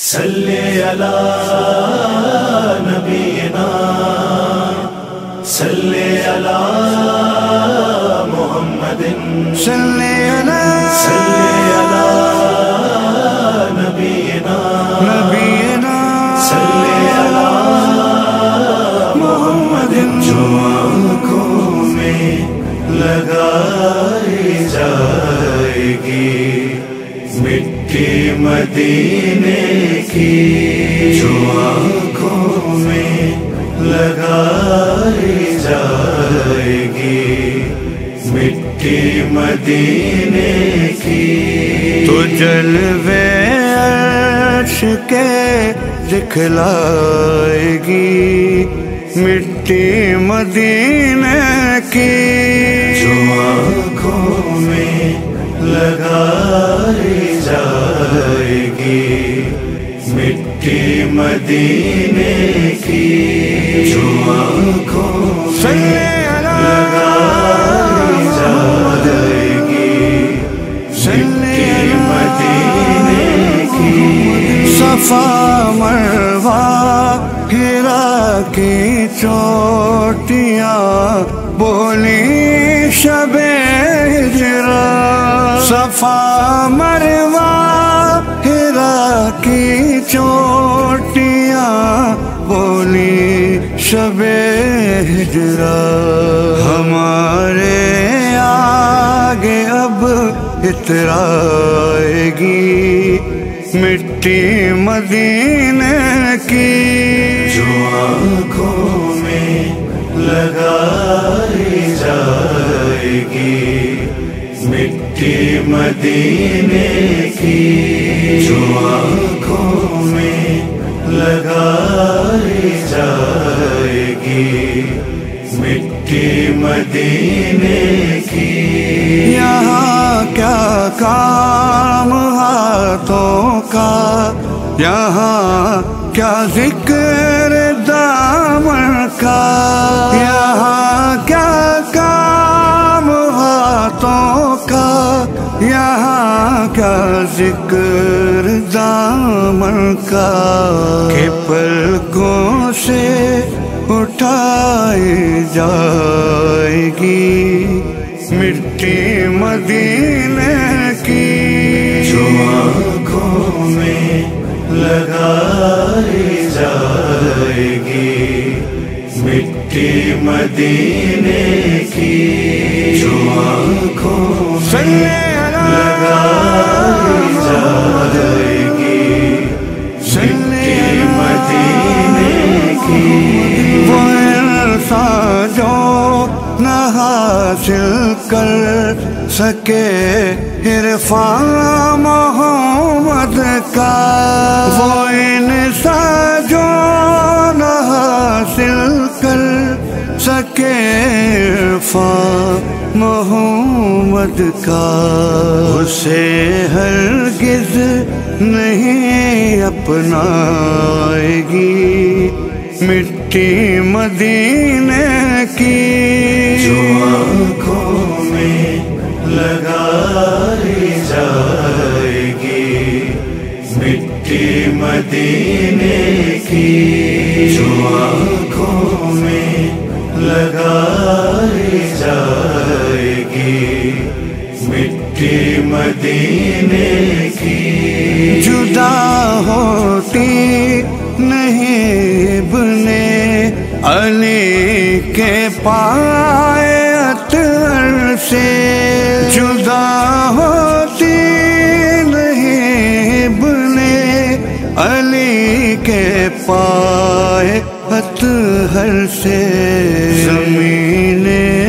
صلی علی نبینا صلی علی محمد صلی علی نبینا صلی علی محمد جو آنکھوں میں لگائی جائے گی مٹی مدینے کی، جو آنکھوں میں لگائی جائے گی مٹی مدینے کی، تو جلوے عرش کے دکھلائے گی مٹی مدینے کی، جو آنکھوں میں لگائی جائے گی مٹی مدینے کی، جو آنکھوں میں لگائی جائے گی مٹی مدینے کی، صفا مروہ ہرا کی چوٹیاں بولی شب ہجرا، صفا مروہ ہرا کی چوٹیاں بولی شب ہجرا، ہمارے آگے اب اترائے گی مٹی مدینے کی، جو آنکھوں میں لگائی جائے گی مٹی مدینے کی، جو آنکھوں میں لگائی جائے گی مٹی مدینے کی، یہاں کیا کام ہاتھوں کا، یہاں کیا ذکر دامن کا، یہاں کیا کام ہاتھوں کا، یہاں کیا ذکر دامن کا، کہ پلکوں سے اٹھائی جائے گی مٹی مدینے کی، جو آنکھوں میں لگائی جائے گی مٹی مدینے کی، جو آنکھوں میں لگائی جائے گی مٹی مدینے کی، وہ عرصہ جو نہ حاصل کر سکے عرفان محمد کا، وہ انسان جو نہ حاصل کر سکے عرفان محمد کا، اسے ہرگز نہیں اپنائے گی مٹی مدینے کی، جو آنکھوں میں لگائی جائے گی مٹی مدینے کی، جو آنکھوں میں لگائی جائے گی مٹی مدینے کی، جدا ہوتی نہیں ابن علی کے پائے اطہر سے، جدا ہوتی نہیں ابن علی کے پائے اطہر سے، زمین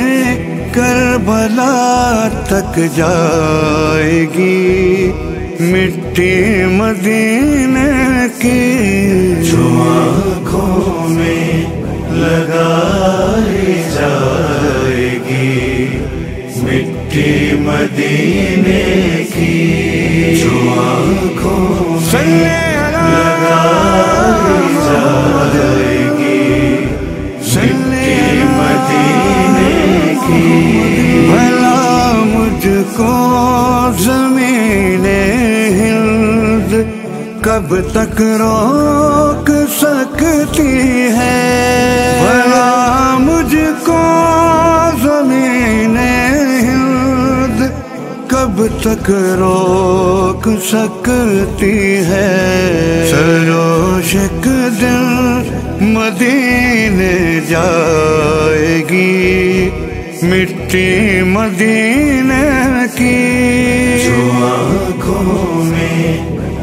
کربلا تک جائے گی مٹی مدینے کی، جو آنکھوں میں لگائی جائے گی مٹی مدینے کی، جو آنکھوں میں لگائی جائے گی مٹی مدینے کی، بھلا مجھ کو زمین ہند کب تک روک سکتی ہے بھلا مجھ کو زمین ہند، کب تک روک سکتی ہے؟ سروشک دل مدینے جائے گی، مٹی مدینے کی جو آنکھوں میں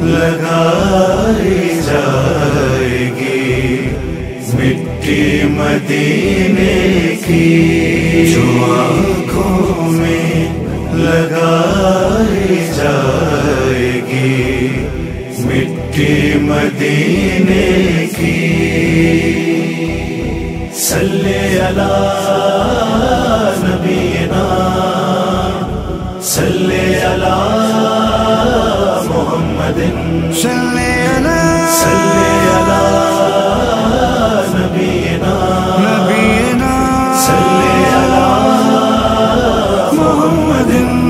لگائی جائے گی، مٹی مدینے کی جو آنکھوں میں لگائی جائے گی، مٹی مدینے کی۔ صلی علی نبینا، صلی علی محمد، صلی علی نبینا، نبینا صلی علی محمد۔